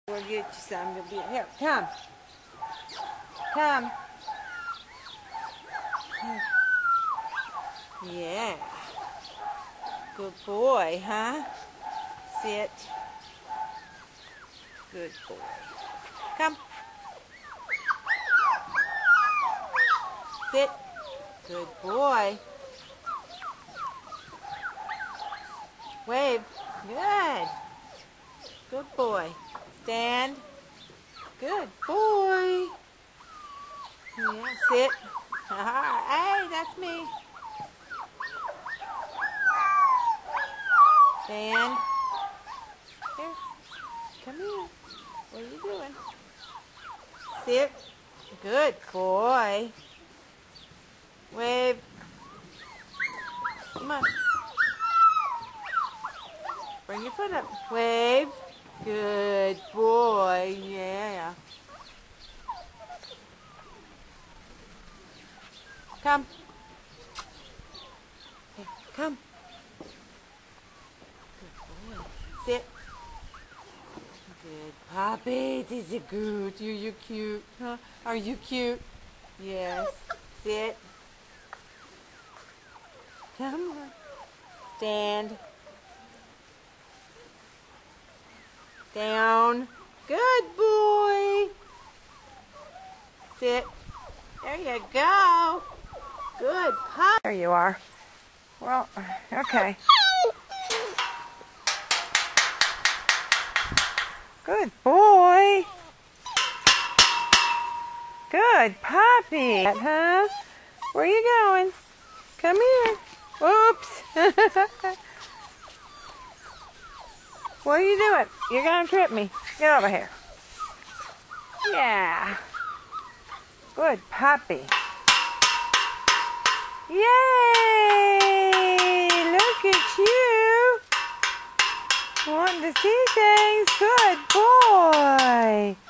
We'll get you some. You'll be here. Come. Come. Yeah. Good boy, huh? Sit. Good boy. Come. Sit. Good boy. Wave. Good. Good boy. Stand. Good boy. Yeah, sit. Hey, that's me. Stand. Here. Come here. What are you doing? Sit. Good boy. Wave. Come on. Bring your foot up. Wave. Good boy. Yeah. Come. Here, come. Good boy. Sit. Good puppy. This is good. You're cute. Huh? Are you cute? Yes. Sit. Come on. Stand. Down. Good boy. Sit. There you go. Good pup. There you are. Well, okay. Good boy. Good puppy. Huh? Where are you going? Come here. Oops. What are you doing? You're going to trip me. Get over here. Yeah. Good puppy. Yay! Look at you. Wanting to see things. Good boy.